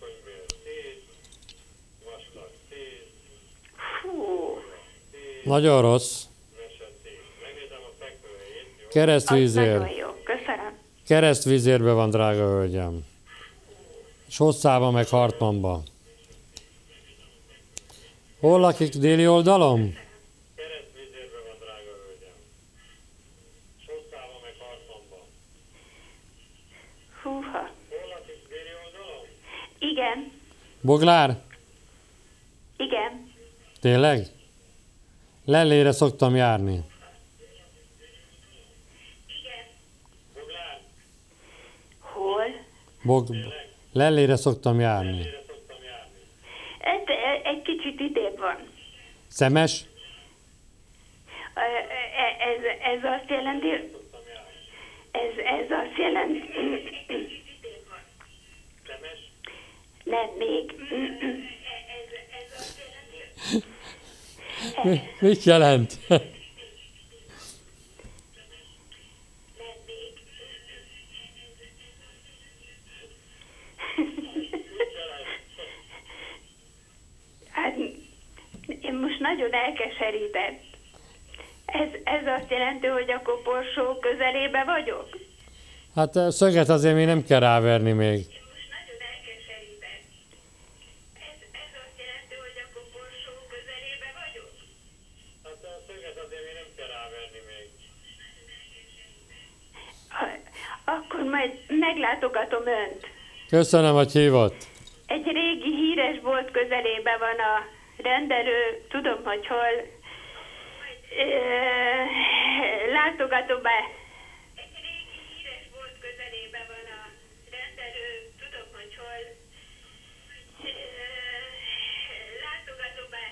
Fú, Nagyon rossz. az Keresztvízér. nagyon jó. Köszönöm. Keresztvízérbe van, drága hölgyem. És Hosszába meg Hartmanba. Hol lakik, déli oldalon? Húha. Igen, Boglár? igen. Tényleg? Lellére szoktam járni. Hol? Bog... Lellére szoktam járni. Ez, egy kicsit idébb van. Szemes? Ö, e- Ez, ez azt jelenti, ez, ez azt jelenti, nem még. Mi, mit jelent? nagyon elkeserített. Ez, ez azt jelenti, hogy a koporsó közelébe vagyok? Hát a szöget azért még nem kell ráverni még. Most nagyon elkeserített. Ez, ez azt jelenti, hogy a koporsó közelébe vagyok? Hát a szöget azért még nem kell ráverni még. Akkor majd meglátogatom önt. Köszönöm, hogy hívott. Egy régi híres bolt közelébe van a rendelő, tudom, hogy hol. Látogatom be. Egy régi híres bolt közelébe van a rendelő, tudom, hogy hol. Látogatom be.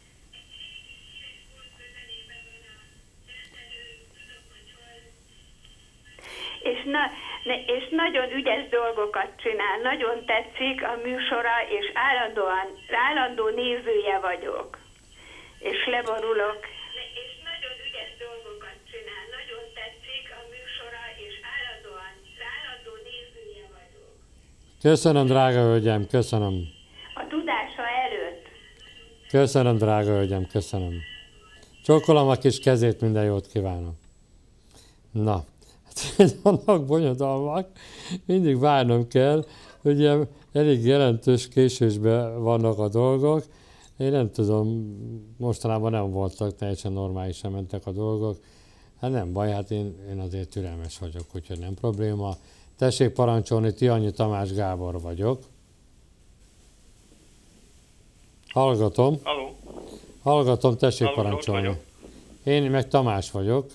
És, na, ne, és nagyon ügyes dolgokat csinál, nagyon tetszik a műsora, és állandóan, állandó nézője vagyok. És leborulok. És nagyon ügyes dolgokat csinál, nagyon tetszik a műsora, és állandóan, állandó nézője vagyok. Köszönöm, drága hölgyem, köszönöm. A tudása előtt. Köszönöm, drága hölgyem, köszönöm. Csókolom a kis kezét, minden jót kívánok. Na, hát vannak bonyodalmak, mindig várnom kell, ugye elég jelentős késésben vannak a dolgok. Én nem tudom, mostanában nem voltak, teljesen normálisan mentek a dolgok. Hát nem baj, hát én, én azért türelmes vagyok, úgyhogy nem probléma. Tessék parancsolni, Tihanyi Tamás Gábor vagyok. Hallgatom. Halló. Hallgatom, tessék Halló, parancsolni. Én meg Tamás vagyok.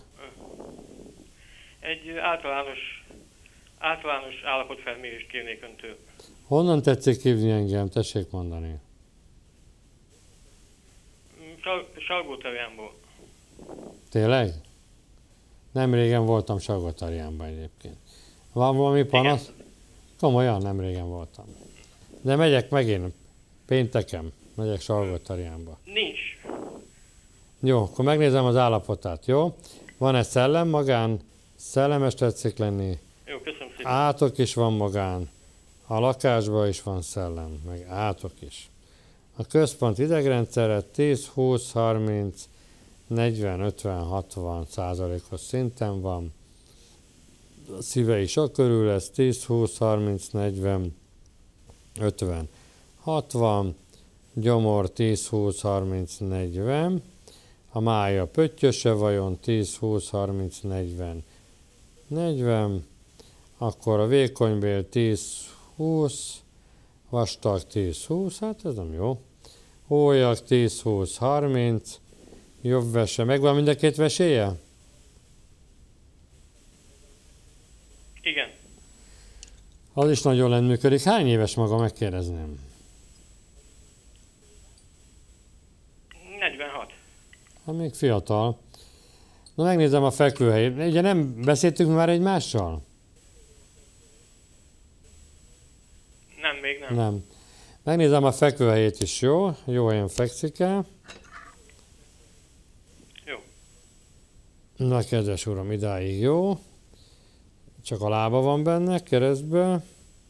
Egy általános, általános állapotfelmérést kérnék öntől. Honnan tetszik hívni engem? Tessék mondani. Salgótarjánból. Tényleg? Nem régen voltam Salgótarjánban egyébként. Van valami panasz? Igen. Komolyan nem régen voltam. De megyek megint. Pénteken megyek Salgótarjánba. Nincs. Jó, akkor megnézem az állapotát, jó? Van-e szellem magán? Szellemes tetszik lenni? Jó, köszönöm szépen. Átok is van magán. A lakásban is van szellem, meg átok is. A központ idegrendszere tíz, húsz, harminc, negyven, ötven, hatvan százalékos szinten van. A szíve is a körül lesz, tíz, húsz, harminc, negyven, ötven, hatvan, gyomor tíz, húsz, harminc, negyven, a mája pöttyöse vajon tíz, húsz, harminc, negyven, negyven, akkor a vékonybél tíz, húsz, vastag tíz, húsz, hát ez nem jó. Hólyag tíz, húsz, harminc, jobb vese. Megvan mind a két veséje? Igen. Az is nagyon lent működik. Hány éves maga, megkérdezném? negyvenhat. Hát még fiatal. Na megnézem a fekvőhelyét. Ugye nem beszéltünk már egymással? Nem, még nem. Nem. Megnézem a fekvőhelyét is, jó? Jó helyen fekszik el. Jó. Na, kedves uram, idáig jó. Csak a lába van benne, keresztbe.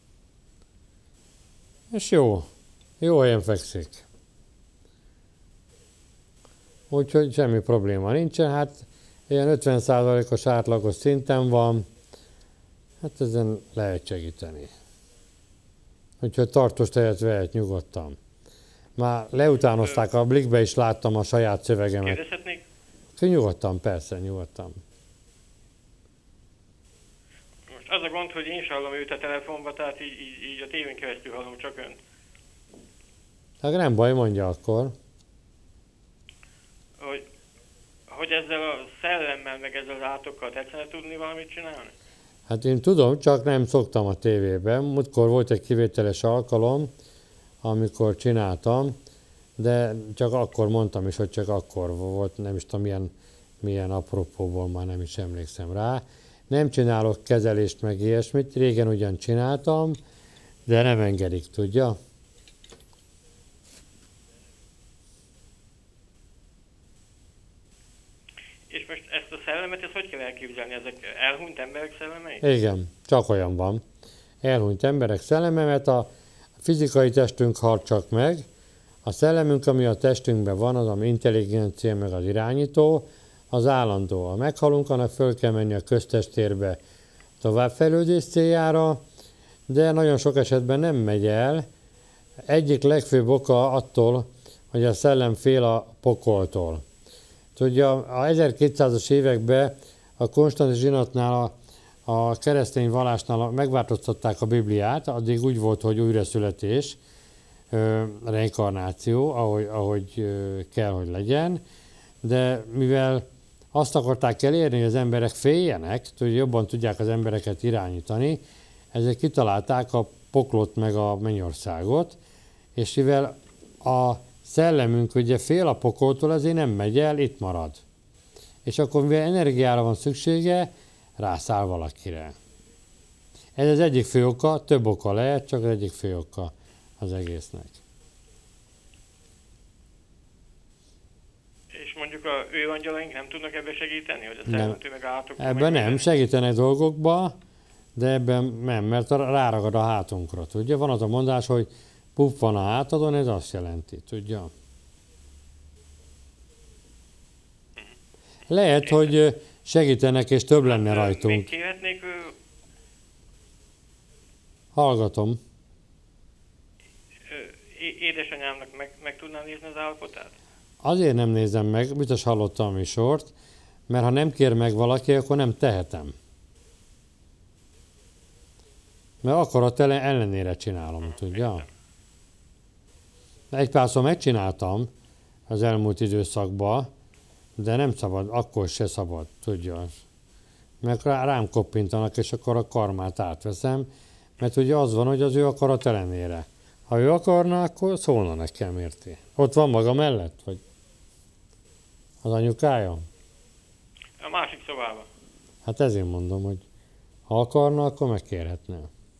És jó. Jó helyen fekszik. Úgyhogy semmi probléma nincsen. Hát ilyen ötven százalékos átlagos szinten van. Hát ezen lehet segíteni. Úgyhogy tartós tejet vehet nyugodtan. Már leutánozták a Blikbe, is láttam a saját szövegemet. Kérdezhetnék? Nyugodtan, persze, nyugodtan. Most az a gond, hogy én sem hallom őt a telefonba, tehát így, így, így a tévén keresztül hallom csak önt. Hát nem baj, mondja akkor. Hogy, hogy ezzel a szellemmel, meg ezzel az átokkal tetszene tudni valamit csinálni? Hát én tudom, csak nem szoktam a tévében. Múltkor volt egy kivételes alkalom, amikor csináltam, de csak akkor mondtam is, hogy csak akkor volt, nem is tudom milyen, milyen apropóból, már nem is emlékszem rá. Nem csinálok kezelést meg ilyesmit, régen ugyan csináltam, de nem engedik, tudja? És most ezt a szellemet, ezt hogy kell elképzelni? Ezek elhunyt emberek szellemei? Igen, csak olyan van. Elhunyt emberek szelleme, mert a fizikai testünk halt csak meg, A szellemünk, ami a testünkben van, az, ami intelligencia, meg az irányító, az állandó. Ha meghalunk, annak föl kell menni a köztestérbe továbbfejlődés céljára, de nagyon sok esetben nem megy el. Egyik legfőbb oka attól, hogy a szellem fél a pokoltól. Tudja, a ezerkétszázas években a Konstantin zsinatnál, a, a keresztény vallásnál megváltoztatták a Bibliát, addig úgy volt, hogy újraszületés, reinkarnáció, ahogy, ahogy kell, hogy legyen, de mivel azt akarták elérni, hogy az emberek féljenek, hogy jobban tudják az embereket irányítani, ezért kitalálták a poklot meg a mennyországot, és mivel a szellemünk ugye fél a pokoltól, ezért nem megy el, itt marad. És akkor mivel energiára van szüksége, rászáll valakire. Ez az egyik fő oka, több oka lehet, csak az egyik fő oka az egésznek. És mondjuk a ő angyalaink nem tudnak ebben segíteni, hogy a szellemtő meg átok? Ebben nem, segítenek dolgokba, de ebben nem, mert ráragad a hátunkra, tudja? Van az a mondás, hogy puff van a hátadon, ez azt jelenti, tudja? Lehet, hogy segítenek, és több lenne rajtunk. Még kérhetnék, Hallgatom. édesanyámnak meg, meg tudnám nézni az állapotát? Azért nem nézem meg, biztos hallottam a műsort, mert ha nem kér meg valaki, akkor nem tehetem. Mert akarat ellenére csinálom, hmm, tudja? Értem. Egy párszor megcsináltam az elmúlt időszakban, de nem szabad, akkor se szabad, tudja. Mert rám koppintanak, és akkor a karmát átveszem, mert ugye az van, hogy az ő akarat ellenére. Ha ő akarna, akkor szólna nekem, érti? Ott van maga mellett, vagy az anyukája? A másik szobában. Hát ezért mondom, hogy ha akarna, akkor megkérhetne.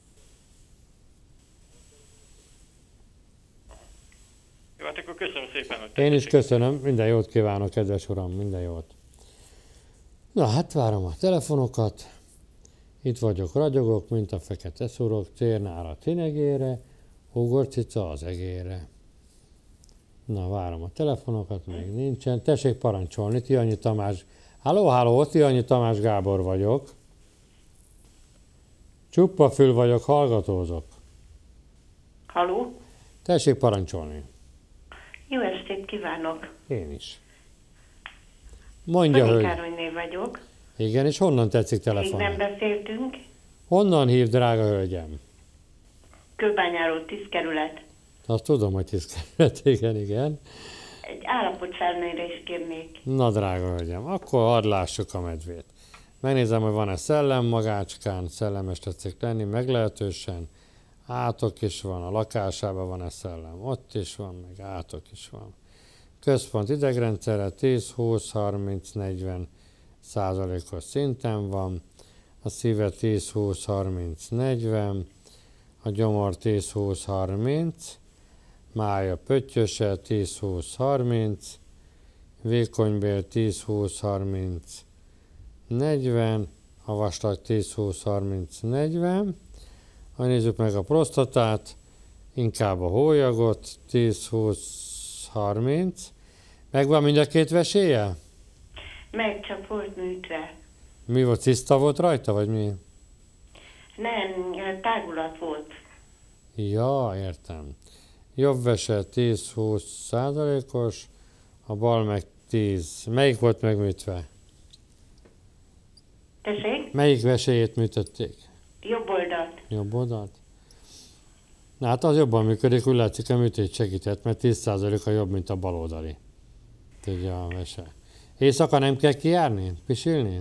Jó, hát akkor köszönöm szépen, hogy Én is köszönöm, minden jót kívánok, kedves uram, minden jót. Na hát várom a telefonokat. Itt vagyok, ragyogok, mint a fekete szurok, térnár a tinegére, ugorcica az egére. Na, várom a telefonokat, még nincsen. Tessék parancsolni, Tihanyi Tamás. Halló, halló, Tihanyi Tamás Gábor vagyok. Csuppa fül vagyok, hallgatózok. Halló? Tessék parancsolni. Jó estét kívánok! Én is. Mondja, hogy... Károlyné vagyok. Igen, és honnan tetszik telefonálni? Még nem beszéltünk. Honnan hív, drága hölgyem? Kőbányáról, tíz kerület. Azt tudom, hogy tíz kerület, igen, igen. Egy állapotfelmérést is kérnék. Na, drága hölgyem, akkor hadd lássuk a medvét. Megnézem, hogy van-e szellem magácskán, szellemes tetszik lenni, meglehetősen. Átok is van, a lakásában van-e szellem, ott is van, meg átok is van. Központ idegrendszere tíz, húsz, harminc, negyven százalékos szinten van. A szíve tíz, húsz, harminc, negyven. A gyomor tíz, húsz, harminc. Mája pöttyöse tíz, húsz, harminc. Vékonybél tíz, húsz, harminc, negyven. A vaslag tíz, húsz, harminc, negyven. Ha nézzük meg a prostatát, inkább a hólyagot, tíz, húsz, harminc. Megvan mind a két veséje? Meg csak volt műtve. Mi volt, ciszta volt rajta, vagy mi? Nem, tágulat volt. Ja, értem. Jobb vese tíz, húsz százalékos, a bal meg tíz. Melyik volt megműtve? Tessék? Melyik veséjét műtötték? Jobb oldalt. Jobb oldalt? Na hát az jobban működik, úgy látszik a műtét segített, mert tíz százaléka jobb, mint a bal oldali. Tudja a vese. Éjszaka nem kell kijárni? Pisilni?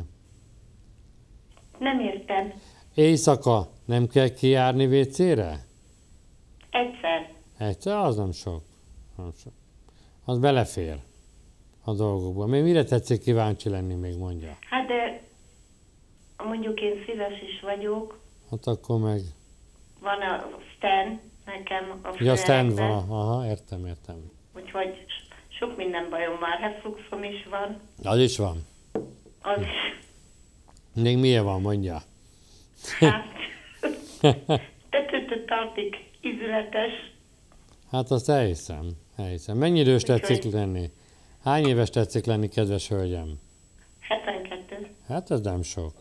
Nem értem. Éjszaka nem kell kijárni vécére? Egyszer. Egyszer? Az nem sok. Nem sok. Az belefér a dolgokba. Még mire tetszik kíváncsi lenni, még mondja? Hát de mondjuk én szíves is vagyok. Hát akkor meg... Van a Stan nekem a Ja, Stan van. Aha, értem, értem. Úgyhogy sok minden bajom már. Refluxom is van. Az is van. Az is. Még milyen van, mondja? Hát, tetőtől tartik ízületes. Hát azt elhiszem, elhiszem. Mennyi idős tetszik lenni? Hány éves tetszik lenni, kedves hölgyem? hetvenkettő. Hát ez nem sok.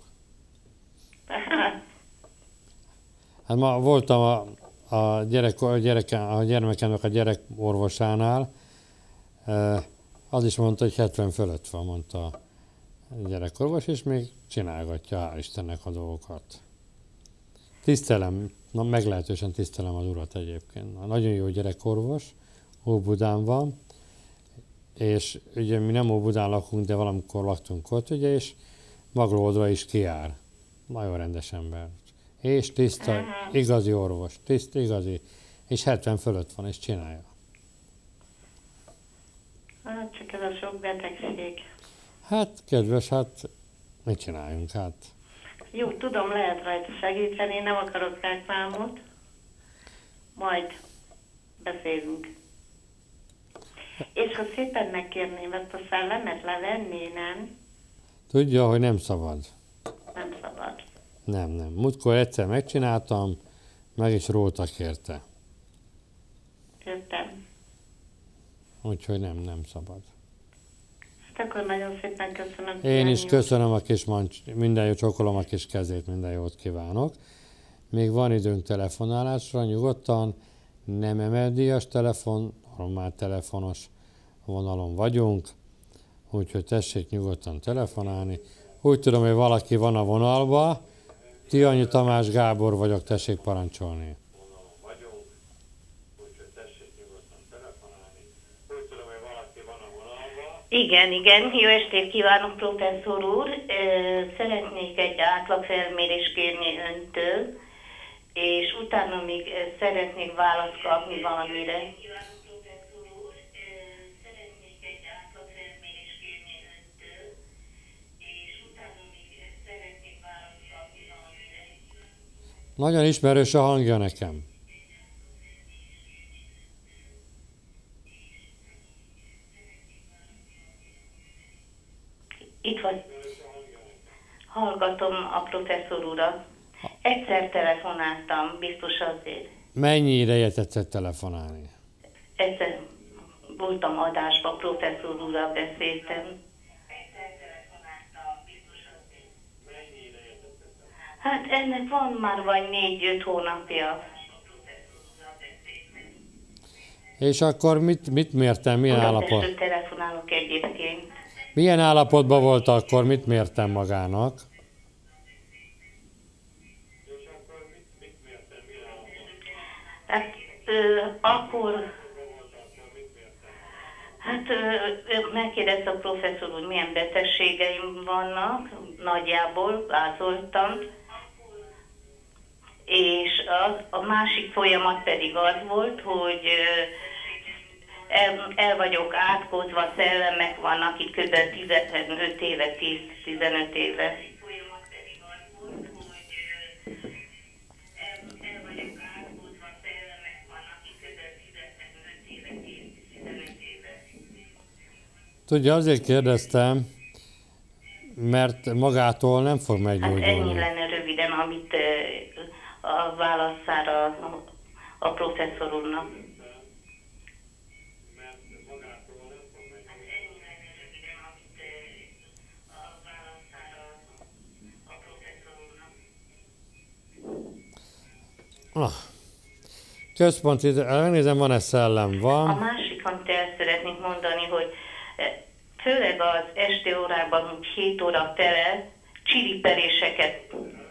Hát ma voltam a, a, gyerek, a, gyereke, a gyermekemnek a gyerekorvosánál, az is mondta, hogy hetven fölött van, mondta a gyerekorvos, és még csinálgatja, hál' Istennek a dolgokat. Tisztelem, na, meglehetősen tisztelem az urat egyébként. Nagyon jó gyerekorvos, Óbudán van, és ugye mi nem Óbudán lakunk, de valamikor laktunk ott, ugye, és Maglódra is kijár. Nagyon rendes ember. És tiszta, igazi orvos, tiszta, igazi, és hetven fölött van, és csinálja. Hát csak ez a sok betegség. Hát, kedves, hát mit csináljunk, hát. Jó, tudom, lehet rajta segíteni, nem akarok reklámot. Majd beszélünk. És ha szépen megkérném ezt a szellemet levenni, nem? Tudja, hogy nem szabad. Nem szabad. Nem, nem. Múltkor egyszer megcsináltam, meg is róltak érte. Értem. Úgyhogy nem, nem szabad. Hát akkor nagyon szépen köszönöm. Én is Jányi. köszönöm a kis mancs, minden jó, csokolom a kis kezét, minden jót kívánok. Még van időnk telefonálásra, nyugodtan, nem emeldíjas telefon, normál telefonos vonalon vagyunk, úgyhogy tessék nyugodtan telefonálni. Úgy tudom, hogy valaki van a vonalba, Tihanyi Tamás Gábor vagyok, tessék parancsolni. Igen, igen, jó estét kívánok, professzor úr. Szeretnék egy átlagfelmérést kérni öntől, és utána még szeretnék választ kapni valamire. Nagyon ismerős a hangja nekem. Itt vagy. Hallgatom a professzor urat. Egyszer telefonáltam, biztos azért. Mennyi ideje tetszett telefonálni? Egyszer voltam adásban, professzor úrral beszéltem. Hát ennek van már vagy négy-öt hónapja. És akkor mit, mit mértem, milyen állapot? Budapestről telefonálok egyébként. Milyen állapotban volt akkor, mit mértem magának? Hát ö, akkor... Hát ö, megkérdezte a professzor, hogy milyen betegségeim vannak, nagyjából vázoltam. És a, a másik folyamat pedig az volt, hogy el, el vagyok átkozva, szellemek vannak itt kb. tizenöt éve, tíz-tizenöt éve. Tudja, azért kérdeztem, mert magától nem fog meggyógyulni. Hát ennyi lenne röviden, amit a válaszára a, a professzor úrnak. Ah. Központi, megnézem, van-e szellem? Van. A másik, amit el szeretnék mondani, hogy főleg az esti órákban, hét óra tele, csiripeléseket.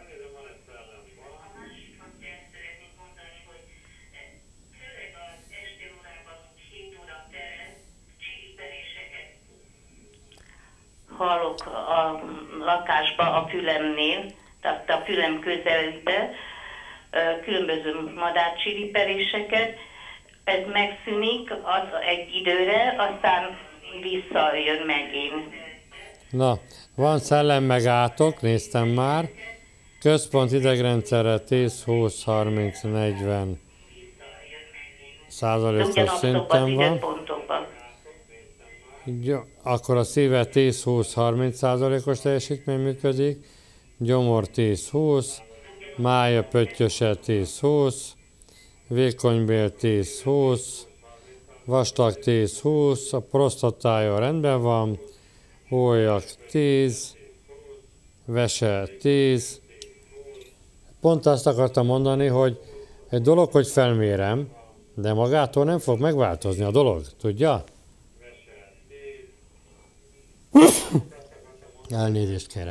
Hallok a lakásba, a fülemnél, tehát a fülem közelébe, különböző madárcsiripeléseket. Ez megszűnik az egy időre, aztán visszajön megint. Na, van szellem meg átok, néztem már. Központ idegrendszerre tíz, húsz, harminc, negyven százalékos szinten van. Jó, akkor a szíve tíz, húsz, harminc százalékos teljesítmény működik. Gyomor tíz, húsz, mája pöttyöse tíz, húsz, vékonybél tíz, húsz, vastag tíz húsz, a prostatája rendben van, hólyak tíz, vese tíz. Pont azt akartam mondani, hogy egy dolog, hogy felmérem, de magától nem fog megváltozni a dolog, tudja? Elnézést kérek.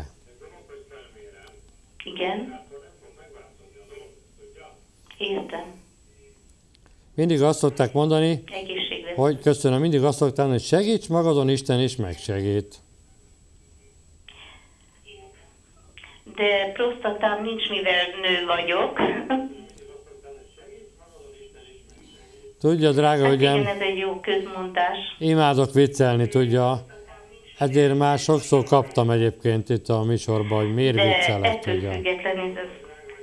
Igen. Értem. Mindig azt szokták mondani, Egészségre. hogy köszönöm, mindig azt szokták mondani, hogy segíts magadon, Isten is megsegít. De prostatám nincs, mivel nő vagyok. Tudja, drága Hát hölgyem, igen, ez egy jó közmondás. imádok viccelni, tudja. Ezért már sokszor kaptam egyébként itt a műsorban, hogy miért De viccelek, ettől tudja. függetlenül ez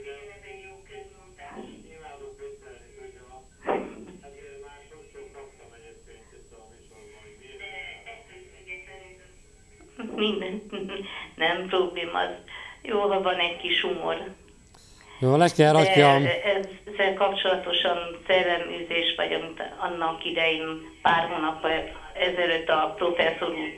minden, nem probléma, az jó, ha van egy kis humor. Jó, le kell rakjam. De ezzel kapcsolatosan szelleműzés, vagy amit annak idején pár hónap ezelőtt a professzor úr,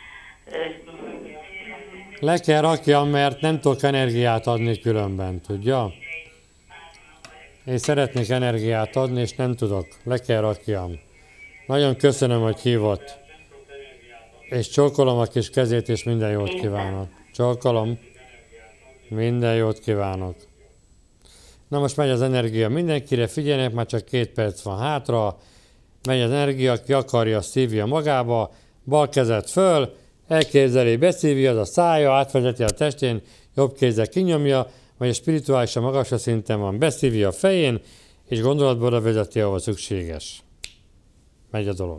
Le kell rakjam, mert nem tudok energiát adni különben, tudja? Én szeretnék energiát adni, és nem tudok. Le kell rakjam. Nagyon köszönöm, hogy hívott. És csókolom a kis kezét, és minden jót kívánok. Csókolom. Minden jót kívánok. Na most megy az energia mindenkire, figyeljenek, már csak két perc van hátra. Megy az energia, ki akarja, szívja magába. Bal kezet föl, elképzeli, beszívja, az a szája, átvezeti a testén, jobb kézzel kinyomja, vagy a spirituálisan magasra szinten van, beszívja a fején, és gondolatból oda vezeti, ahol szükséges. Megy a dolog.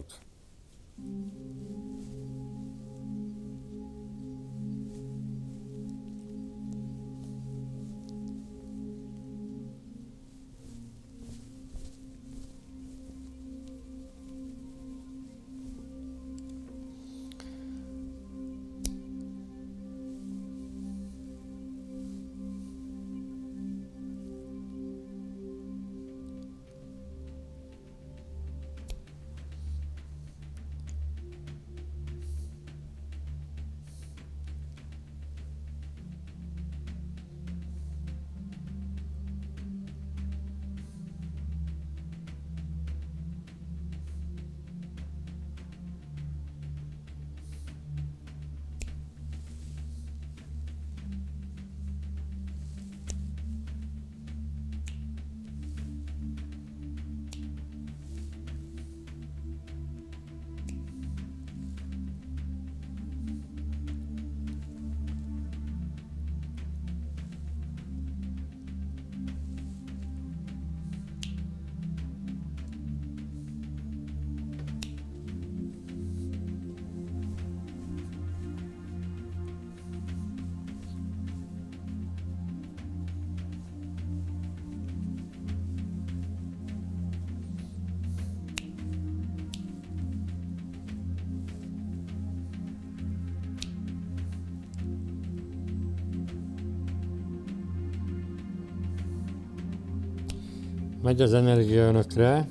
Megy az energia önökre,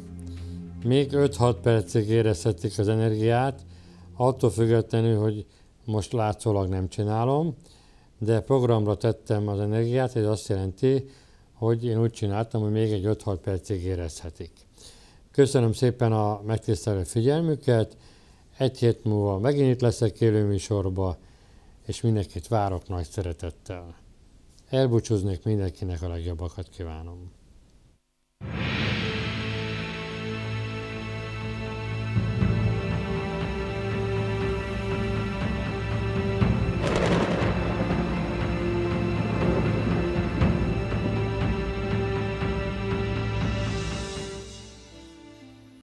még öt-hat percig érezhetik az energiát, attól függetlenül, hogy most látszólag nem csinálom, de programra tettem az energiát, ez azt jelenti, hogy én úgy csináltam, hogy még egy öt-hat percig érezhetik. Köszönöm szépen a megtisztelő figyelmüket, egy hét múlva megint itt leszek élő műsorba, és mindenkit várok nagy szeretettel. Elbúcsúznék, mindenkinek a legjobbakat kívánom.